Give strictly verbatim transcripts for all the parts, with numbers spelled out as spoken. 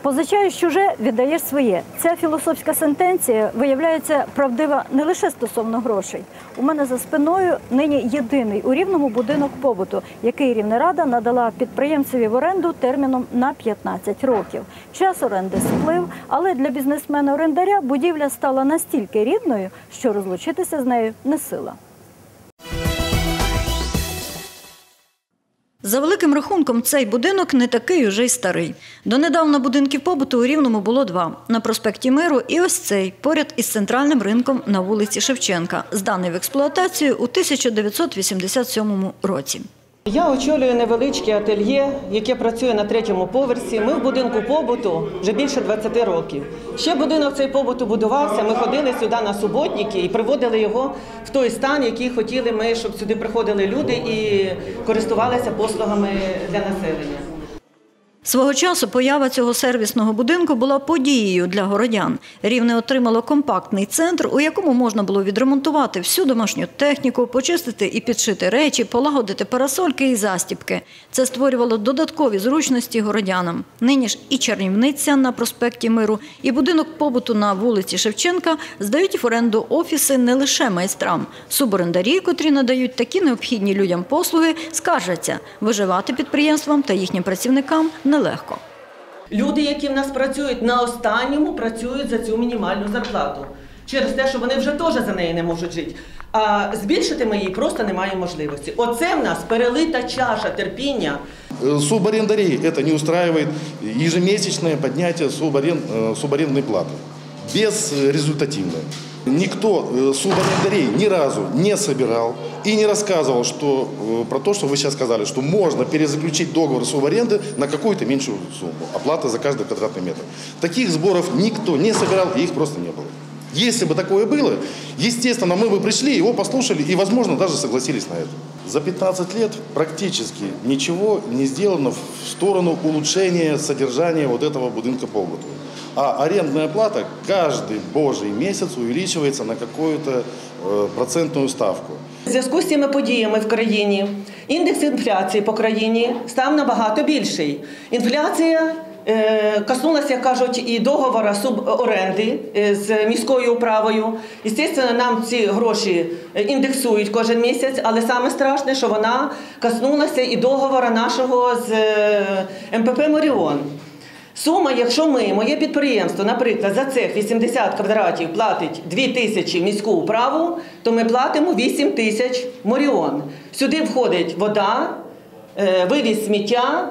Позичаєш чуже, віддаєш своє. Ця філософська сентенція виявляється правдива не лише стосовно грошей. У мене за спиною нині єдиний у Рівному будинок побуту, який Рівнерада надала підприємцеві в оренду терміном на п'ятнадцять років. Час оренди сплив, але для бізнесмена-орендаря будівля стала настільки рідною, що розлучитися з нею не сила. За великим рахунком, цей будинок не такий уже й старий. Донедавна будинків побуту у Рівному було два – на проспекті Миру і ось цей, поряд із центральним ринком на вулиці Шевченка, зданий в експлуатацію у тисяча дев'ятсот вісімдесят сьомому році. Я очолюю невеличке ательє, яке працює на третьому поверсі. Ми в будинку побуту вже більше двадцяти років. Ще будинок цей побуту будувався, ми ходили сюди на суботники і приводили його в той стан, який хотіли ми, щоб сюди приходили люди і користувалися послугами для населення. Свого часу поява цього сервісного будинку була подією для городян. Рівне отримало компактний центр, у якому можна було відремонтувати всю домашню техніку, почистити і підшити речі, полагодити парасольки і застібки. Це створювало додаткові зручності городянам. Нині ж і Чернівниця на проспекті Миру, і будинок побуту на вулиці Шевченка здають в оренду офіси не лише майстрам. Суборендарі, котрі надають такі необхідні людям послуги, скаржаться – виживати підприємствам та їхнім працівникам не нелегко. Люди, які в нас працюють на останньому, працюють за цю мінімальну зарплату. Через те, що вони вже теж за неї не можуть жити. А збільшити ми її просто немає можливості. Оце в нас перелита чаша терпіння. Субарендарей это не устраивает ежемесячное поднятие субарендной платы. Безрезультативное. Никто субарендарей ни разу не собирал и не рассказывал что, про то, что вы сейчас сказали, что можно перезаключить договор субаренды на какую-то меньшую сумму. Оплата за каждый квадратный метр. Таких сборов никто не собирал, и их просто не было. Если бы такое было, естественно, мы бы пришли, его послушали и, возможно, даже согласились на это. За пятнадцать лет практически ничего не сделано в сторону улучшения содержания вот этого будинка побуту. А арендная плата каждый божий месяц увеличивается на какую-то э, процентную ставку. У зв'язку з цими подіями в країні індекс інфляції по країні став набагато більший. Інфляція е, коснулася, як кажуть, і договору суборенди з міською управою. Звісно, нам ці гроші індексують кожен місяць, але саме страшне, що вона коснулася і договору нашого з ем пе пе «Моріон». Сума, якщо ми, моє підприємство, наприклад, за цех вісімдесят квадратів платить дві тисячі міську управу, то ми платимо вісім тисяч «Моріон». Сюди входить вода, вивіз сміття,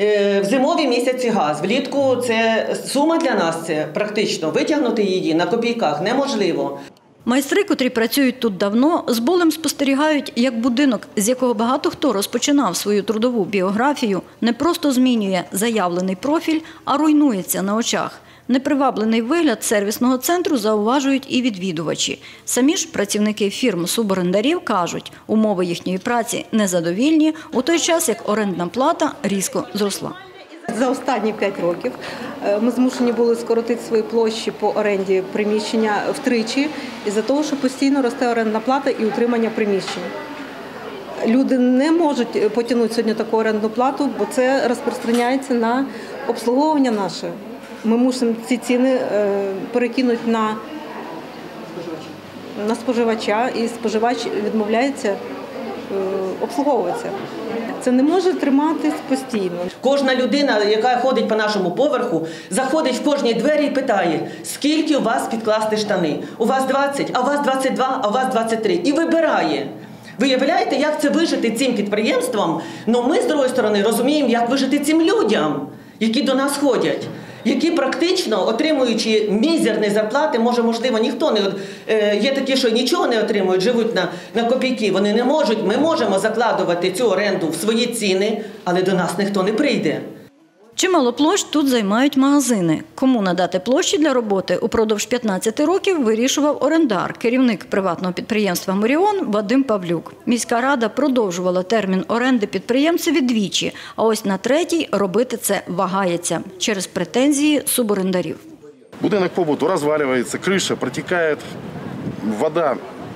в зимові місяці газ. Влітку це сума для нас, це практично витягнути її на копійках неможливо. Майстри, котрі працюють тут давно, з болем спостерігають, як будинок, з якого багато хто розпочинав свою трудову біографію, не просто змінює заявлений профіль, а руйнується на очах. Неприваблений вигляд сервісного центру зауважують і відвідувачі. Самі ж працівники фірм суборендарів кажуть, умови їхньої праці незадовільні, у той час як орендна плата різко зросла. За останні п'ять років ми змушені були скоротити свої площі по оренді приміщення втричі із-за того, що постійно росте орендна плата і утримання приміщень. Люди не можуть потягнути сьогодні таку орендну плату, бо це розпространяється на обслуговування наше. Ми мусимо ці ціни перекинути на, на споживача, і споживач відмовляється обслуговуватися. Це не може триматись постійно. Кожна людина, яка ходить по нашому поверху, заходить в кожні двері і питає, скільки у вас підкласти штани. У вас двадцять, а у вас двадцять два, а у вас двадцять три. І вибирає. Виявляєте, як це вижити цим підприємствам? Ну ми, з другої сторони, розуміємо, як вижити цим людям, які до нас ходять. Які практично, отримуючи мізерні зарплати, може, можливо, ніхто не... Є такі, що нічого не отримують, живуть на, на копійки. Вони не можуть, ми можемо закладувати цю оренду в свої ціни, але до нас ніхто не прийде. Чимало площ тут займають магазини. Кому надати площі для роботи упродовж п'ятнадцяти років вирішував орендар, керівник приватного підприємства «Моріон» Вадим Павлюк. Міська рада продовжувала термін оренди підприємцеві двічі, а ось на третій робити це вагається через претензії суборендарів. Будинок побуту розвалюється, криша протікає, вода,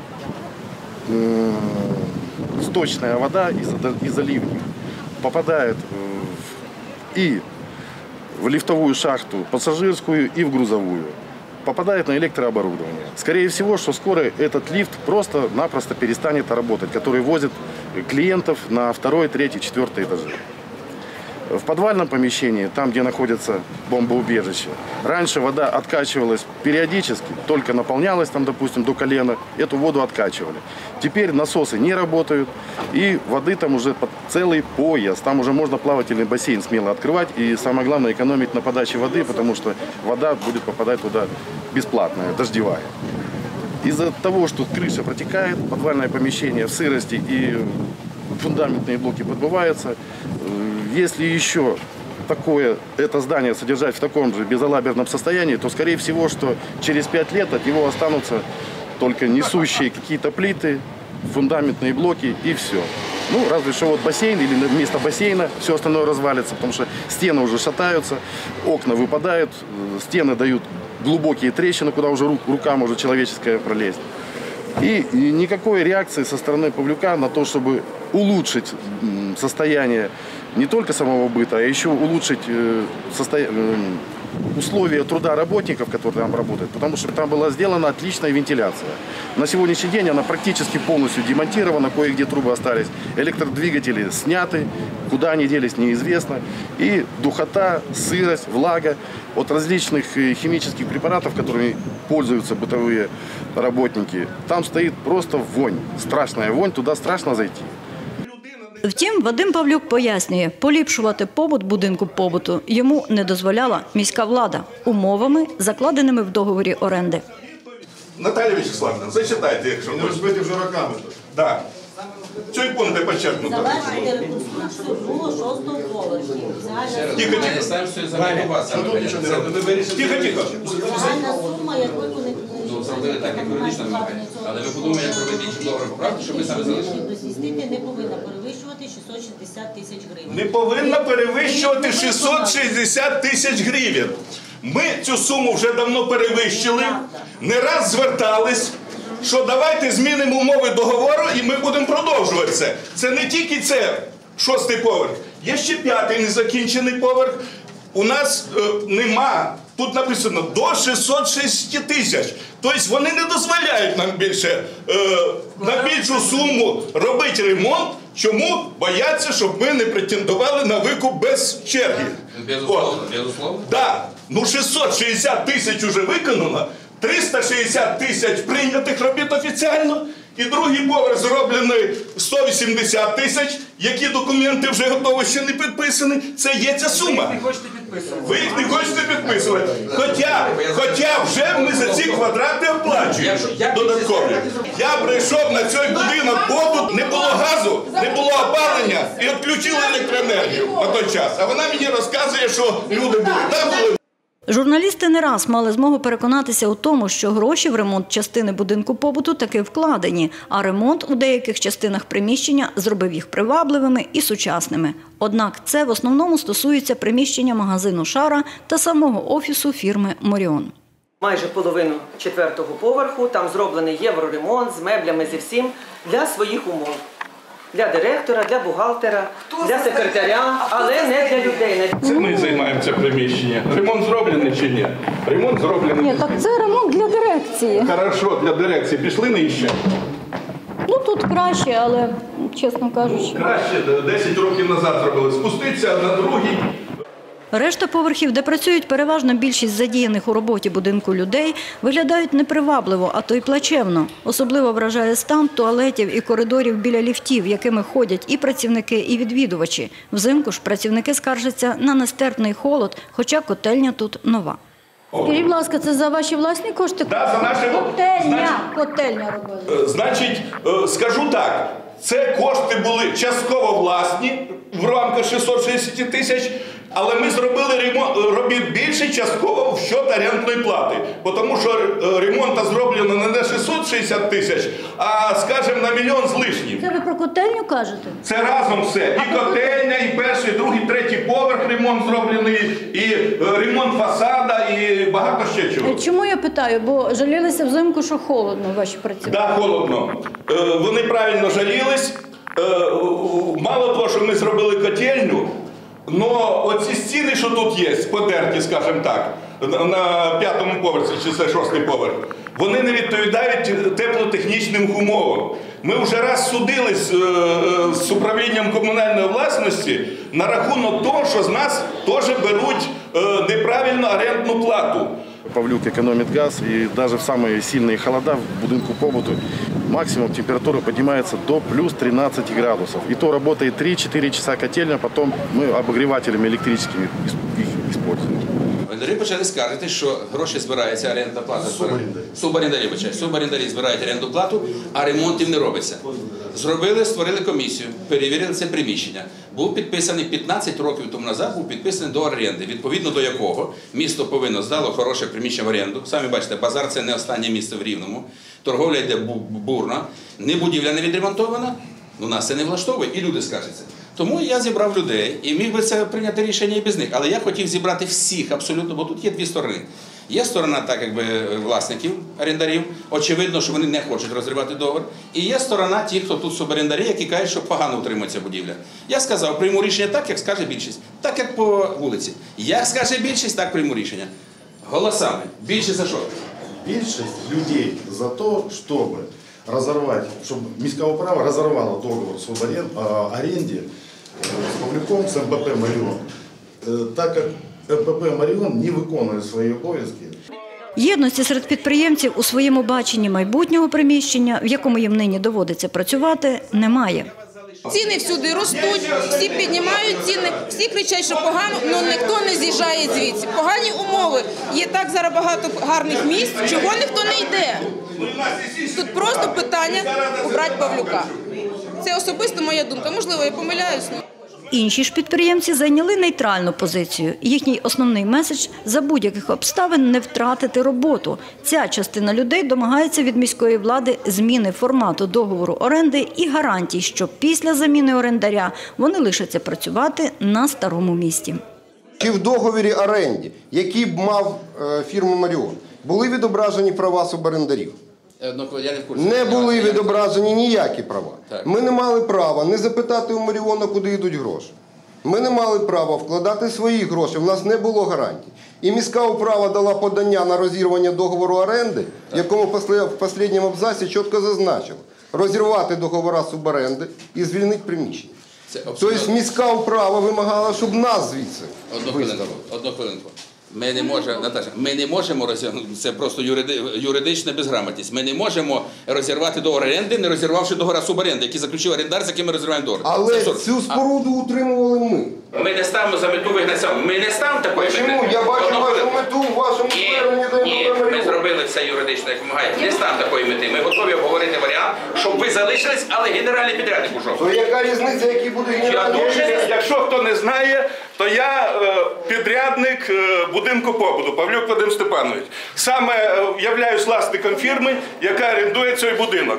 сточна вода із заливів попадає в... И в лифтовую шахту пассажирскую и в грузовую. Попадает на электрооборудование. Скорее всего, что скоро этот лифт просто-напросто перестанет работать, который возит клиентов на второй, третий, четвертый этажи. В подвальном помещении, там, где находится бомбоубежище, раньше вода откачивалась периодически, только наполнялась там, допустим, до колена, эту воду откачивали. Теперь насосы не работают, и воды там уже под целый пояс. Там уже можно плавательный бассейн смело открывать, и самое главное экономить на подаче воды, потому что вода будет попадать туда бесплатная, дождевая. Из-за того, что крыша протекает, подвальное помещение в сырости и фундаментные блоки подбываются, если еще такое, это здание содержать в таком же безалаберном состоянии, то, скорее всего, что через пять лет от него останутся только несущие какие-то плиты, фундаментные блоки и все. Ну, разве что вот бассейн или вместо бассейна все остальное развалится, потому что стены уже шатаются, окна выпадают, стены дают глубокие трещины, куда уже рука может человеческая пролезть. И никакой реакции со стороны Павлюка на то, чтобы улучшить состояние не только самого быта, а еще улучшить условия труда работников, которые там работают, потому что там была сделана отличная вентиляция. На сегодняшний день она практически полностью демонтирована, кое-где трубы остались, электродвигатели сняты, куда они делись неизвестно, и духота, сырость, влага от различных химических препаратов, которыми пользуются бытовые работники, там стоит просто вонь, страшная вонь, туда страшно зайти. Втім, Вадим Павлюк пояснює, поліпшувати побут будинку побуту йому не дозволяла міська влада умовами, закладеними в договорі оренди. Наталія Вячеславівна, зачитайте, якщо не розбити вже роками. Так. Цей пункт не почерпнуто. Завершити реконструкцію було шостого поверху. Тихо, тихо. Тихо, тихо. Загальна сума, якої вони Ну, зробили так, як юридично вимагає. Але ви подумали, як робити інші добре поправки, щоб ви саме залишили. дозвістити не повинна перевищувати шістсот шістдесят тисяч гривень. Не повинна перевищувати шістсот шістдесят тисяч гривень. Ми цю суму вже давно перевищили, не раз звертались, що давайте змінимо умови договору і ми будемо продовжувати це. Це не тільки це шостий поверх, є ще п'ятий незакінчений поверх. У нас е, нема, тут написано до шістсот шістдесят тисяч. Тобто вони не дозволяють нам більше, е, на більшу суму робити ремонт. Чому? Бояться, щоб ми не претендували на викуп без черги. Безусловно, безусловно. Так, ну шістсот шістдесят тисяч вже виконано, триста шістдесят тисяч прийнятих робіт офіційно, і другий поверх зроблений сто вісімдесят тисяч, які документи вже готові, ще не підписані. Це є ця сума. Ви їх не хочете підписувати. Ви їх не хочете підписувати. Хоча, хоча вже ми за ці квадрати оплачуємо додаткові. Я прийшов на цей будинок, побут, не було газу, не було опалення і відключили електроенергію на той час. А вона мені розказує, що люди були там, були. Журналісти не раз мали змогу переконатися у тому, що гроші в ремонт частини будинку побуту таки вкладені, а ремонт у деяких частинах приміщення зробив їх привабливими і сучасними. Однак це в основному стосується приміщення магазину «Шара» та самого офісу фірми «Моріон». Майже половину четвертого поверху там зроблений євроремонт з меблями, зі всім для своїх умов. Для директора, для бухгалтера, для секретаря, але не для людей. Це ми займаємо це приміщення. Ремонт зроблений чи ні? Ремонт зроблений. Ні, так це ремонт для дирекції. Хорошо, для дирекції. Пішли нижче? Ну, тут краще, але, чесно кажучи. Краще, десять років назад зробили. Спуститися на другий. Решта поверхів, де працюють переважно більшість задіяних у роботі будинку людей, виглядають непривабливо, а то й плачевно. Особливо вражає стан туалетів і коридорів біля ліфтів, якими ходять і працівники, і відвідувачі. Взимку ж працівники скаржаться на нестерпний холод, хоча котельня тут нова. Скажіть, будь ласка, це за ваші власні кошти? Да, за наші... Котельня, Значить... котельня робили. Значить, скажу так, це кошти були частково власні в рамках шістсот шістдесят тисяч, але ми зробили ремонт, робіт більше частково в счет орендної плати. Тому що ремонт зроблено не на шістсот шістдесят тисяч, а, скажімо, на мільйон з лишнім. Це ви про котельню кажете? Це разом все. І котельня, і перший, і другий, третій поверх ремонт зроблений, і ремонт фасада, і багато ще чого. Чому я питаю? Бо жалілися взимку, що холодно ваші працівники. Так, да, холодно. Вони правильно жалілись. Мало того, що ми зробили котельню, Но оці стіни, що тут є, подерті, скажімо так, на п'ятому поверсі, чи це шостий поверх, вони не відповідають теплотехнічним умовам. Ми вже раз судились з управлінням комунальної власності на рахунок того, що з нас теж беруть неправильно орендну плату. Павлюк экономит газ, и даже в самые сильные холода в будинку побуту максимум температура поднимается до плюс тринадцати градусов. И то работает три-четыре часа котельня, потом мы обогревателями электрическими их используем. Орендарі почали скаржити, що гроші збирається, орендна плата. Суборендарі. Суборендарі, вибачаю. Суборендарі збирають орендну плату, а ремонтів не робиться. Зробили, створили комісію, перевірили це приміщення. Був підписаний п'ятнадцять років тому назад, був підписаний до оренди, відповідно до якого місто повинно здало хороше приміщення в оренду. Самі бачите, базар – це не останнє місце в Рівному. Торговля йде бурна, не будівля не відремонтована, ну нас це не влаштовує, і люди скаржаться. Тому я зібрав людей і міг би це прийняти рішення і без них. Але я хотів зібрати всіх абсолютно, бо тут є дві сторони. Є сторона, так якби, власників, орендарів, очевидно, що вони не хочуть розривати договір. І є сторона тих, хто тут суборендарі, які кажуть, що погано утримується будівля. Я сказав, прийму рішення так, як скаже більшість. Так, як по вулиці. Як скаже більшість, так прийму рішення. Голосами. Більшість за що? Більшість людей за то, щоб разорвать, щоб міська управа разорвала договор з оренді з Павлюком, з ем пе пе «Маріон», так як ем пе пе «Маріон» не виконує свої обов'язки. Єдності серед підприємців у своєму баченні майбутнього приміщення, в якому їм нині доводиться працювати, немає. Ціни всюди ростуть, всі піднімають ціни, всі кричать, що погано, але ніхто не з'їжджає звідси. Погані умови. Є так зараз багато гарних місць, чого ніхто не йде. Тут просто питання убрати Павлюка. Це особисто моя думка. Можливо, я помиляюсь. Інші ж підприємці зайняли нейтральну позицію. Їхній основний меседж – за будь-яких обставин не втратити роботу. Ця частина людей домагається від міської влади зміни формату договору оренди і гарантій, що після заміни орендаря вони лишаться працювати на старому місці. Чи в договорі оренді, який б мав фірма «Маріон», були відображені права суборендарів? Не були відображені ніякі права. Ми не мали права не запитати у Маріона, куди йдуть гроші. Ми не мали права вкладати свої гроші, в нас не було гарантій. І міська управа дала подання на розірвання договору оренди, в якому в останньому абзаці чітко зазначило розірвати договори суборенди і звільнити приміщення. Тобто міська управа вимагала, щоб нас звідси виставили. Одну хвилинку. Ми не можемо, Наташа, ми не можемо розірвати, це просто юриди, юридична безграмотність. Ми не можемо розірвати договор оренди, не розірвавши договор суборенди, який заключив орендар, з яким ми розриваємо договор. Але цю споруду утримували ми. Ми не ставимо за мету вигнати. Ми не ставимо такої мети. Чому? Я бачу вашу мету в вашому зверненні до Ні, ми зробили все юридично, як вимагає. Не ставимо такої мети. Ми готові обговорити варіант, щоб ви залишились, але генеральний підрядник ушов. То яка різниця, який буде генеральний підрядник? Якщо хто не знає, то я е, підрядник е, будинку побуту, Павлюк Вадим Степанович. Саме е, являюсь власником фірми, яка орендує цей будинок.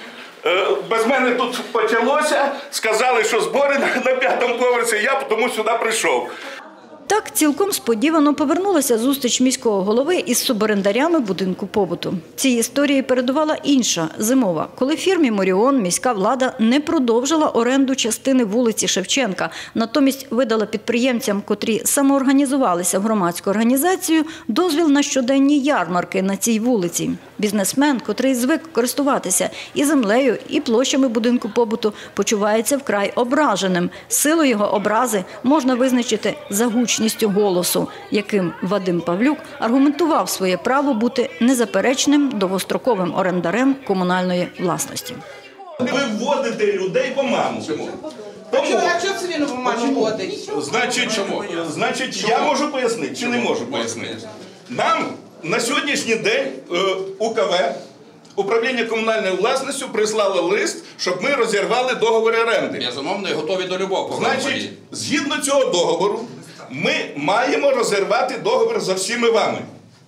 Е, без мене тут почалося, сказали, що збори на, на п'ятому поверсі, я тому сюди прийшов. Так цілком сподівано повернулася зустріч міського голови із суборендарями будинку побуту. Цій історії передувала інша, зимова, коли фірмі «Маріон» міська влада не продовжила оренду частини вулиці Шевченка, натомість видала підприємцям, котрі самоорганізувалися в громадську організацію, дозвіл на щоденні ярмарки на цій вулиці. Бізнесмен, котрий звик користуватися і землею, і площами будинку побуту, почувається вкрай ображеним. Силу його образи можна визначити за гучністю голосу, яким Вадим Павлюк аргументував своє право бути незаперечним довгостроковим орендарем комунальної власності. Ви вводите людей в оману. Чому? Тому, А чого це він в оману вводить? значить, чому? Значить, я можу пояснити чи не можу пояснити. Нам на сьогоднішній день е, У К В, управління комунальною власністю, прислало лист, щоб ми розірвали договір оренди. Безумовно, і готові до любого. Значить, згідно цього договору, ми маємо розірвати договір за всіми вами.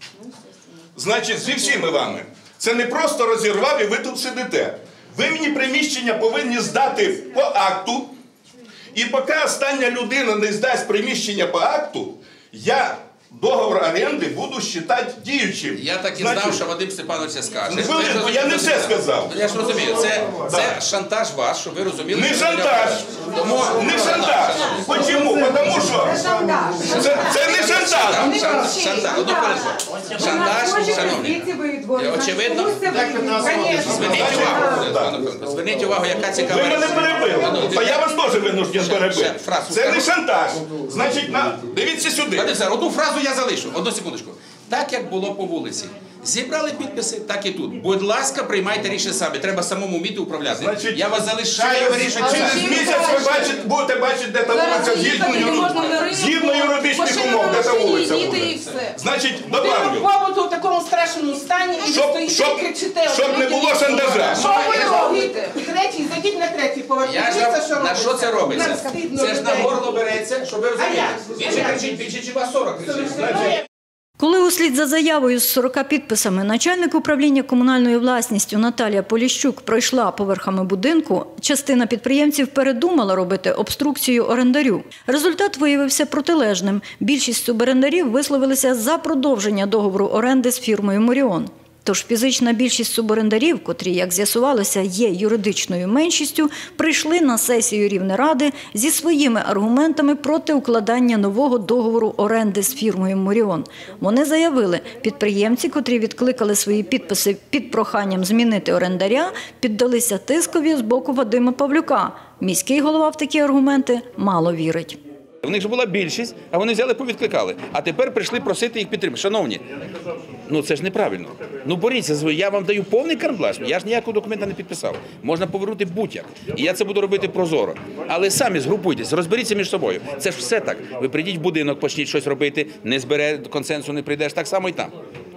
Значить, зі всіми вами. Це не просто розірвав і ви тут сидите. Ви мені приміщення повинні здати по акту, і поки остання людина не здасть приміщення по акту, я договор оренди буду вважати діючим. Я так і Значить, знав, що Вадим Степанович це скаже. Ну, ви- я не все сказав. Я ж розумію, це, Да. це шантаж ваш, щоб ви розуміли. Не що шантаж. Тому Не шантаж. Почему? Потому що це, це не шантаж. Шантаж, шантаж, шантаж, одну хвилинку. Шантаж, шановні. Очевидно, зверніть увагу, пане Хвилинку, зверніть увагу, яка цікава. Ви мене перебили. А я вас теж винужден Ще- перебити. ще фразу Це не скажу. шантаж. Значить, на... дивіться сюди. Вадим Сар, одну фразу я залишу, одну секундочку. Так, як було по вулиці. Зібрали підписи, так і тут. Будь ласка, приймайте рішення самі. Треба самому вміти управляти. Значить, я вас залишаю, через, вирішуйте через самі. місяць ви бачите, будете бачити, де та вулиця згідно, згідно юридичних умов, де та вулиця буде. Значить, добавлю. Побуту в такому страшному стані і Щоб- стоїть щоб- і кричите. щоб не було шантажа. Що ви робите? Третій, зайдіть на третій поверх. Я ж Дивіться, що вам- на що це робиться? Нам стидно Це ж на людей. горло береться, щоб ви розуміли. як? Більше кричить, більше, чи вас сорок кричить. Значить, Коли услід за заявою з сорока підписами начальник управління комунальною власністю Наталія Поліщук пройшла поверхами будинку, частина підприємців передумала робити обструкцію орендарю. Результат виявився протилежним. Більшість суборендарів висловилися за продовження договору оренди з фірмою «Моріон». Тож фізична більшість суборендарів, котрі, як з'ясувалося, є юридичною меншістю, прийшли на сесію Рівнеради зі своїми аргументами проти укладання нового договору оренди з фірмою «Моріон». Вони заявили, підприємці, котрі відкликали свої підписи під проханням змінити орендаря, піддалися тискові з боку Вадима Павлюка. Міський голова в такі аргументи мало вірить. У них ж була більшість, а вони взяли, повідкликали. А тепер прийшли просити їх підтримки. Шановні, ну це ж неправильно. Ну боріться, з- я вам даю повний карт-бланш. Я ж ніякого документа не підписав. Можна повернути будь-як. І я це буду робити прозоро. Але самі згрупуйтесь, розберіться між собою. Це ж все так. Ви прийдіть в будинок, почніть щось робити, не збере консенсусу, не прийдеш. Так само і там.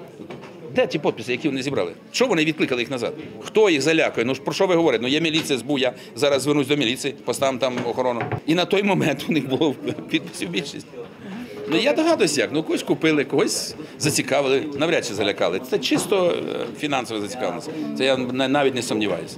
Де ті підписи, які вони зібрали? Що вони відкликали їх назад? Хто їх залякує? Ну ж про що ви говорите? Ну є міліція, СБУ, я зараз звернусь до міліції, поставимо там охорону. І на той момент у них було підписів більшість. Ну я догадуюсь як, ну когось купили, когось зацікавили, навряд чи залякали. Це чисто е, фінансова зацікавленість. Це я навіть не сумніваюся.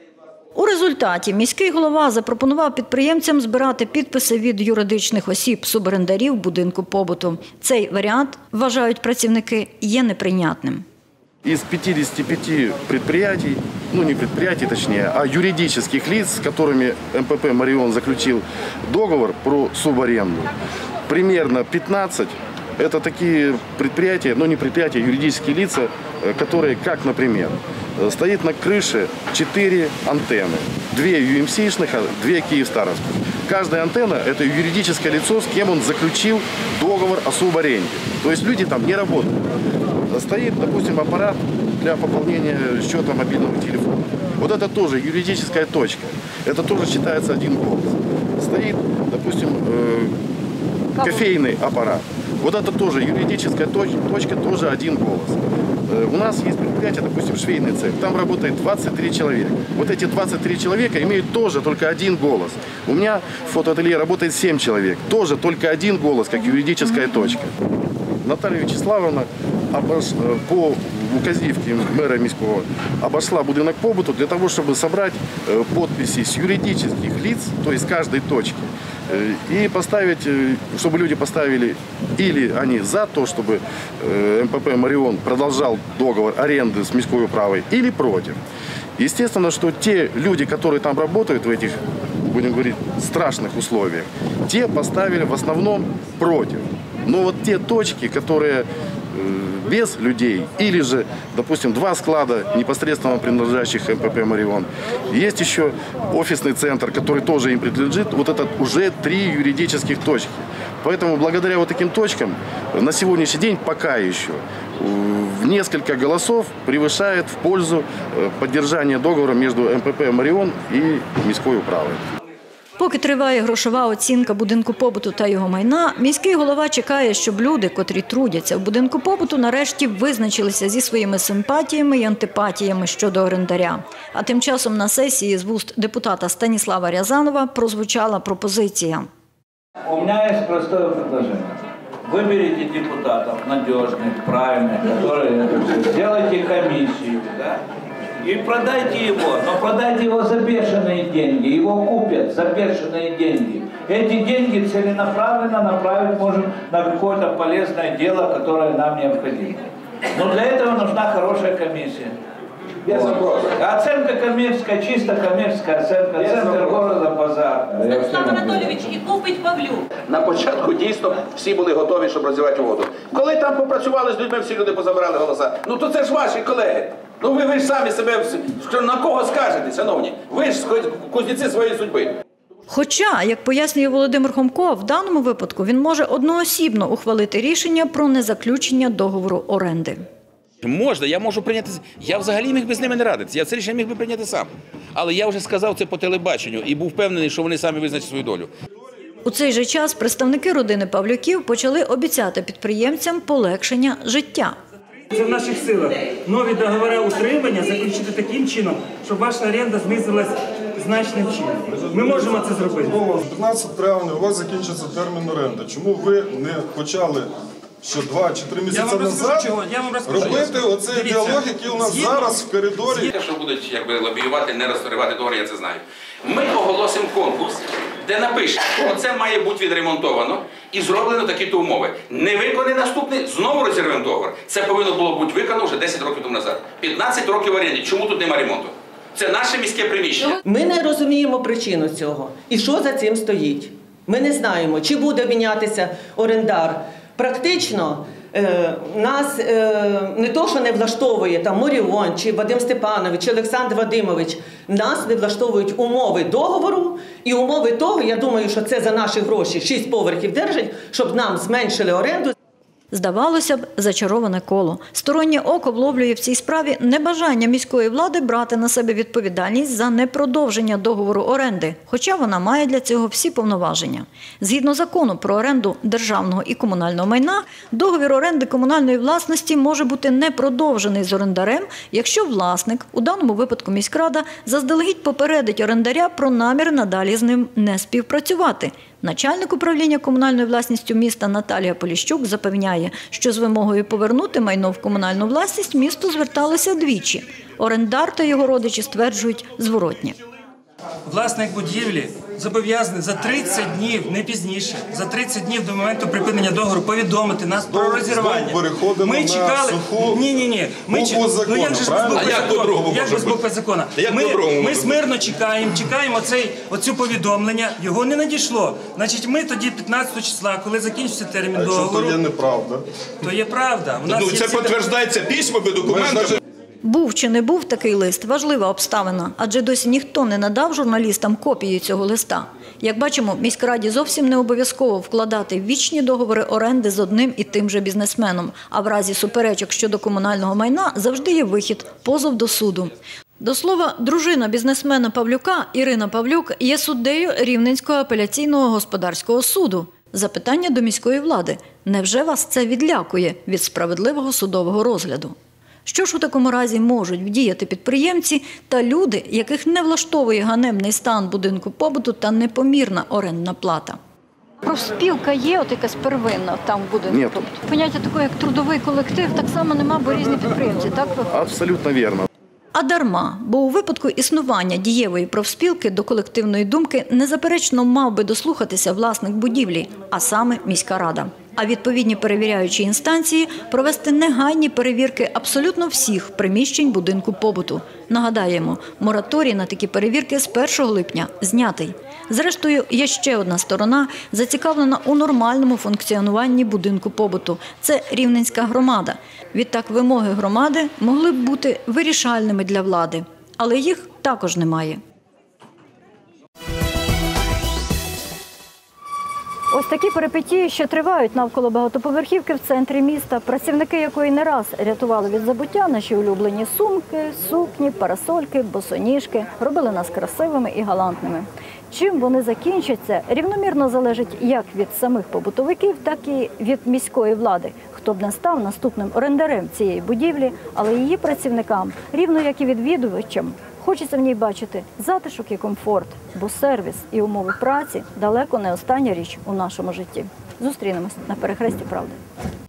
У результаті міський голова запропонував підприємцям збирати підписи від юридичних осіб суборендарів будинку побуту. Цей варіант, вважають працівники, є неприйнятним. Из пятидесяти пяти предприятий, ну не предприятий точнее, а юридических лиц, с которыми эм пэ пэ «Моріон» заключил договор про субаренду, примерно пятнадцать это такие предприятия, ну не предприятия, а юридические лица, э, которые, как, например, э, стоит на крыше четыре антенны, две ю эм си-шных, а две киевстаровских. Каждая антенна – это юридическое лицо, с кем он заключил договор о субаренде. То есть люди там не работают. Стоит, допустим, аппарат для пополнения счета мобильного телефона. Вот это тоже юридическая точка. Это тоже считается один голос. Стоит, допустим, э, кофейный аппарат. Вот это тоже юридическая точка, тоже один голос. Э, у нас есть предприятие, допустим, швейный цех. Там работает двадцать три человека. Вот эти двадцать три человека имеют тоже только один голос. У меня в фотоателье работает семь человек. Тоже только один голос, как юридическая точка. Наталья Вячеславовна обош... по указівці мэра міського обошла будинок побуту для того, чтобы собрать подписи с юридических лиц, то есть каждой точки, и поставить, чтобы люди поставили или они за то, чтобы эм пэ пэ «Моріон» продолжал договор аренды с міською управой, или против. Естественно, что те люди, которые там работают в этих, будем говорить, страшных условиях, те поставили в основном против. Но вот те точки, которые без людей, или же, допустим, два склада, непосредственно принадлежащих эм пэ пэ «Моріон», есть еще офисный центр, который тоже им принадлежит, вот это уже три юридических точки. Поэтому благодаря вот таким точкам на сегодняшний день пока еще в несколько голосов превышает в пользу поддержания договора между эм пэ пэ «Моріон» і міською управою. Поки триває грошова оцінка будинку побуту та його майна, міський голова чекає, щоб люди, котрі трудяться в будинку побуту, нарешті визначилися зі своїми симпатіями і антипатіями щодо орендаря. А тим часом на сесії з вуст депутата Станіслава Рязанова прозвучала пропозиція. У меня есть простое предложение. Выберите депутатов надежных, правильных, которые сделайте комиссию, да? и продайте его, но продайте его за бешеные деньги, его купят за бешеные деньги. Эти деньги целенаправленно направить можем на какое-то полезное дело, которое нам необходимо. Но для этого нужна хорошая комиссия. Вот. Оценка коммерческая, чисто коммерческая оценка, центр города, базар. Станислав Анатолійович, і купить Павлюк. На початку дійсно всі були готові, щоб розвивати воду. Коли там попрацювали з людьми, всі люди позабирали голоса. Ну то це ж ваші колеги. Ну ви, ви ж самі себе, на кого скажете, шановні? Ви ж кузнеці своєї судьби. Хоча, як пояснює Володимир Хомко, в даному випадку він може одноосібно ухвалити рішення про незаключення договору оренди. Можна, я можу прийняти, я взагалі міг би з ними не радитися, я це рішення міг би прийняти сам. Але я вже сказав це по телебаченню і був впевнений, що вони самі визначать свою долю. У цей же час представники родини Павлюків почали обіцяти підприємцям полегшення життя. Це в наших силах нові договори утримання заключити таким чином, щоб ваша оренда знизилась значним чином. Ми можемо це зробити. п'ятнадцятого травня у вас закінчиться термін оренди. Чому ви не почали ще два чи три місяці назад робити оцей діалог, який у нас зараз в коридорі? Те, що будуть якби лобіювати, не розривати договір, я це знаю. Ми оголосимо конкурс, де напишемо, що це має бути відремонтовано і зроблено такі-то умови. Не виконаний наступний, знову розірвемо договір. Це повинно було бути виконано вже десять років тому назад. п'ятнадцять років в оренді. Чому тут немає ремонту? Це наше міське приміщення. Ми не розуміємо причину цього. І що за цим стоїть? Ми не знаємо, чи буде мінятися орендар. Практично е, нас е, не то, що не влаштовує там Моріон, чи Вадим Степанович, чи Олександр Вадимович, нас не влаштовують умови договору і умови того, я думаю, що це за наші гроші шість поверхів держать, щоб нам зменшили оренду. Здавалося б, зачароване коло. Стороннє око вловлює в цій справі небажання міської влади брати на себе відповідальність за непродовження договору оренди, хоча вона має для цього всі повноваження. Згідно закону про оренду державного і комунального майна, договір оренди комунальної власності може бути не продовжений з орендарем, якщо власник, у даному випадку міськрада, заздалегідь попередить орендаря про намір надалі з ним не співпрацювати. Начальник управління комунальною власністю міста Наталія Поліщук запевняє, що з вимогою повернути майно в комунальну власність місто зверталося двічі. Орендар та його родичі стверджують зворотнє. Власник будівлі зобов'язаний за тридцять днів, не пізніше, за тридцять днів до моменту припинення договору повідомити нас про розірвання. Ми чекали... Ні, ні, ні. Ми ч... ну, як же ж без букви закону? Як без букви закону? Ми, ми смирно чекаємо, чекаємо оцей, оцю повідомлення, його не надійшло. Значить, ми тоді п'ятнадцятого числа, коли закінчився термін а договору... А якщо то є неправда? То є правда. У нас ну, є це всі... підтверджується письмами, документами. Був чи не був такий лист – важлива обставина, адже досі ніхто не надав журналістам копії цього листа. Як бачимо, міськраді зовсім не обов'язково вкладати вічні договори оренди з одним і тим же бізнесменом, а в разі суперечок щодо комунального майна завжди є вихід – позов до суду. До слова, дружина бізнесмена Павлюка Ірина Павлюк є суддею Рівненського апеляційного господарського суду. Запитання до міської влади – невже вас це відлякує від справедливого судового розгляду? Що ж у такому разі можуть вдіяти підприємці та люди, яких не влаштовує ганебний стан будинку побуту та непомірна орендна плата? Профспілка є от якась первинна там в будинку? Ні. Поняття такого, як трудовий колектив, так само нема, бо різні підприємці, так? Абсолютно вірно. А дарма, бо у випадку існування дієвої профспілки до колективної думки незаперечно мав би дослухатися власник будівлі, а саме міська рада. А відповідні перевіряючі інстанції провести негайні перевірки абсолютно всіх приміщень будинку побуту. Нагадаємо, мораторій на такі перевірки з першого липня знятий. Зрештою, є ще одна сторона, зацікавлена у нормальному функціонуванні будинку побуту. Це Рівненська громада. Відтак вимоги громади могли б бути вирішальними для влади. Але їх також немає. Ось такі перипетії, що тривають навколо багатоповерхівки в центрі міста, працівники якої не раз рятували від забуття наші улюблені сумки, сукні, парасольки, босоніжки, робили нас красивими і галантними. Чим вони закінчаться, рівномірно залежить як від самих побутовиків, так і від міської влади. Хто б не став наступним орендарем цієї будівлі, але її працівникам, рівно як і відвідувачам, хочеться в ній бачити затишок і комфорт, бо сервіс і умови праці далеко не остання річ у нашому житті. Зустрінемось на перехресті правди.